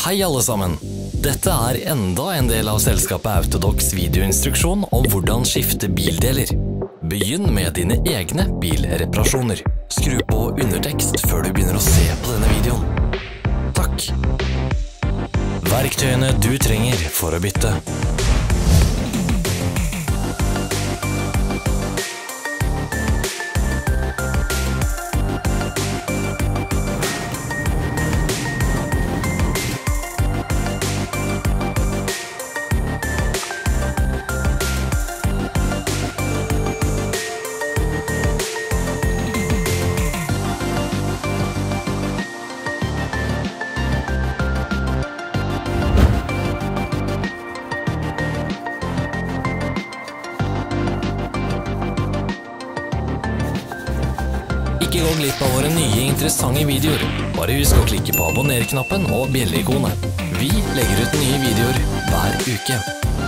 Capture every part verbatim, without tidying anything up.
Hei alle sammen! Dette er enda en del av selskapet Autodocs videoinstruksjon om hvordan skifte bildeler. Begynn med dine egne bilreparasjoner. Skru på undertekst før du begynner å se på denne videoen. Takk! Verktøyene du trenger for å bytte. Ikke gå glipp av våre nye interessante videoer. Bare husk å klikke på abonner-knappen og bjelle-ikonet. Vi legger ut nye videoer hver uke.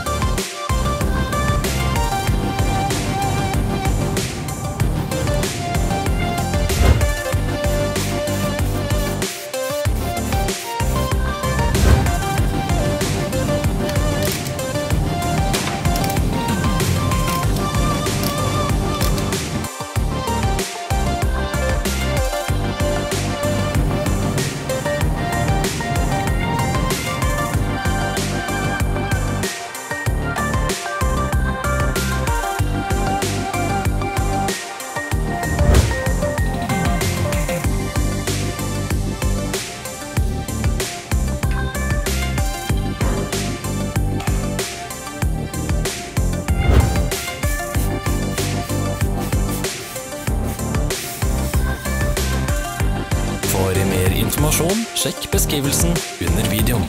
For mer informasjon, sjekk beskrivelsen under videoen.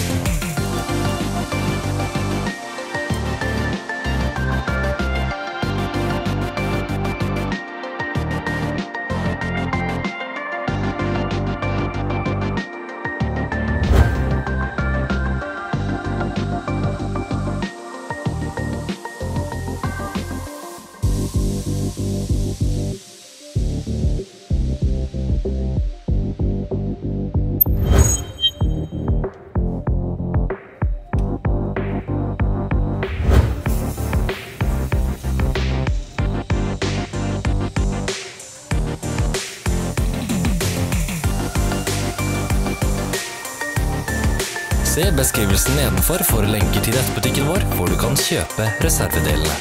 Se beskrivelsen nedenfor for lenker til nettbutikken vår, hvor du kan kjøpe reservedelene.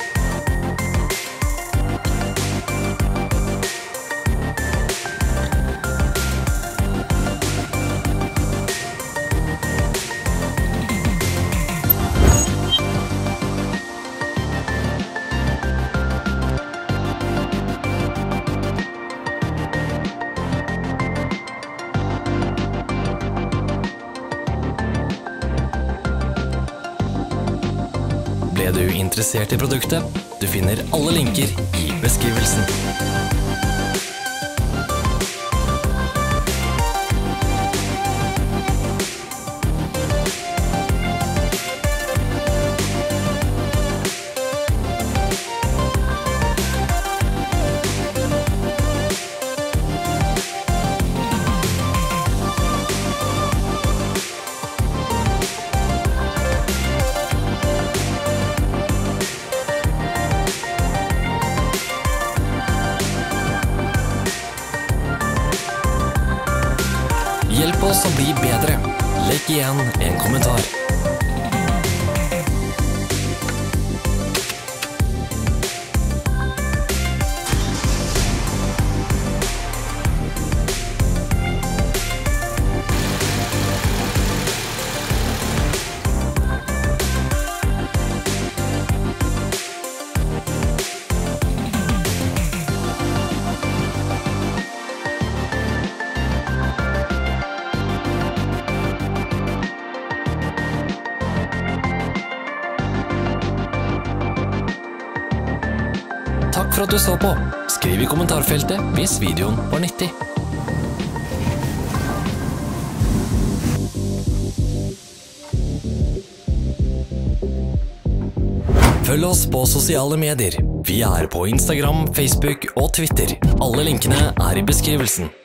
Ble du interessert i produktet? Du finner alle linker i beskrivelsen. Hjelp oss å bli bedre. Legg igjen en kommentar. Takk for at du så på. Skriv i kommentarfeltet hvis videoen var nyttig. Følg oss på sosiale medier. Vi er på Instagram, Facebook og Twitter. Alle linkene er i beskrivelsen.